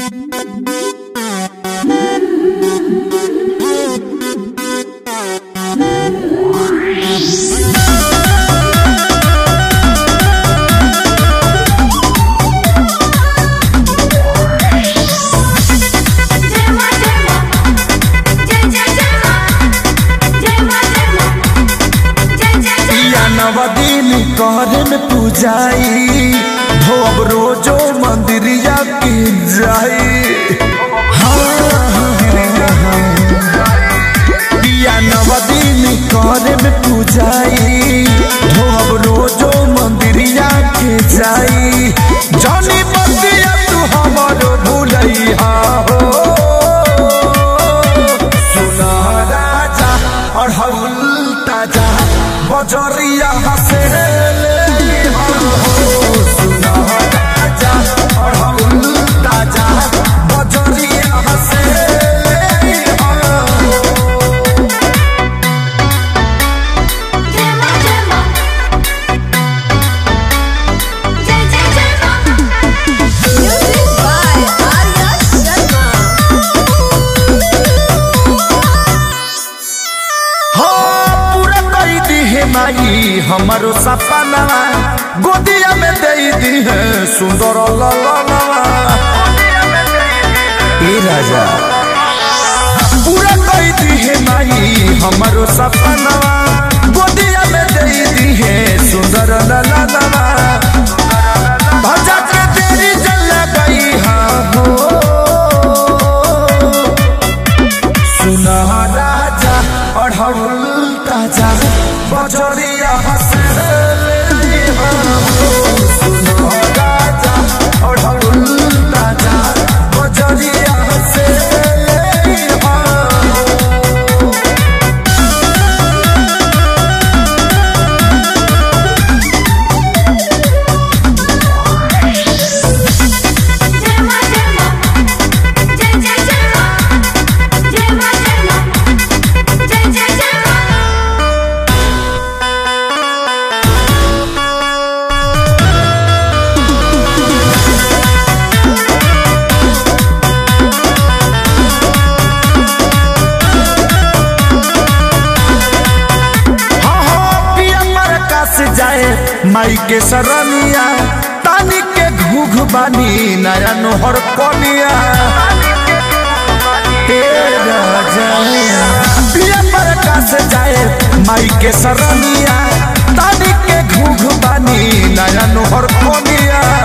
कहरे में पूजाई हो अब रोजो मंदिरिया की जाई। पिया नवदीन कहरे में पूजाई हो अब रोजो मंदिरिया के जाई। जानी बतिया तू हमारो भूलैया हो सुना राजा और हवल ताजा बजरिया हसे हमारो सपना गोदिया में दे दी है सुंदर ललनवा। राजा पूरा कर दी है माई हमारो सपना गोदिया में दे दी है सुंदर ललनवा। भजा के तेरी जल गई हो सुना राजा और हवल ताजा बजरिया हसे सुनो राजा और हवल ताजा बजरिया हसे। माई के सरनिया तानी के घूघ बानी नया नोहर कनिया। प्रकाश जाए माई के सरनिया तानी के घूघ बानी नया नोहर कनिया।